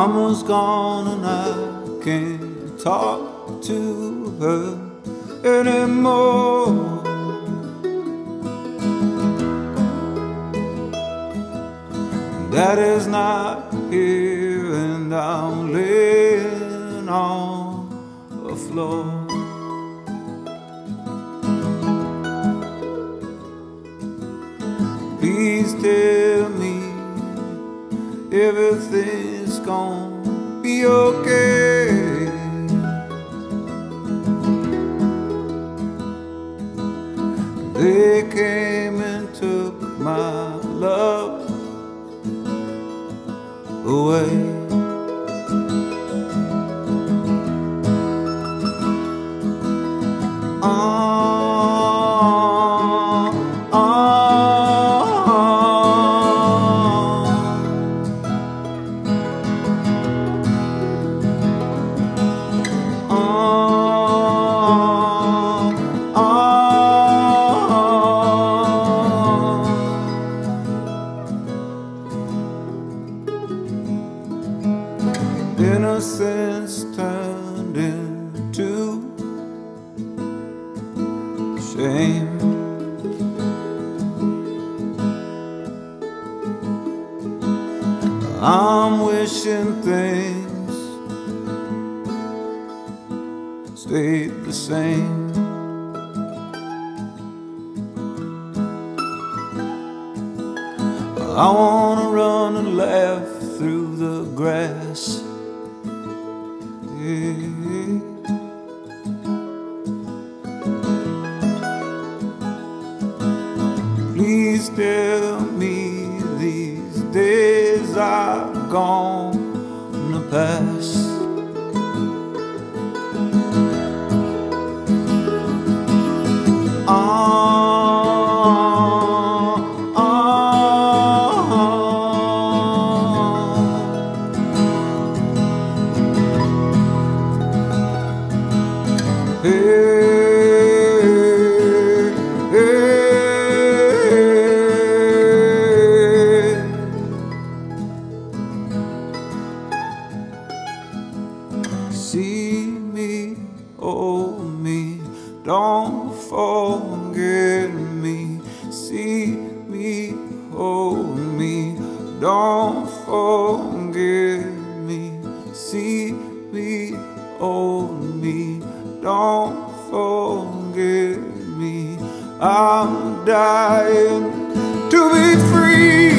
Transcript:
Mama's gone and I can't talk to her anymore. Daddy's not here and I'm laying on the floor. Please tell me everything's gonna be okay. They came and took my love away. Innocence turned into shame. I'm wishing things stayed the same. I wanna run and laugh through the grass. Please tell me these days are gonna pass. See me, hold me, don't forget me. See me, hold me, don't forget me. See me, hold me, don't forget me. I'm dying to be free.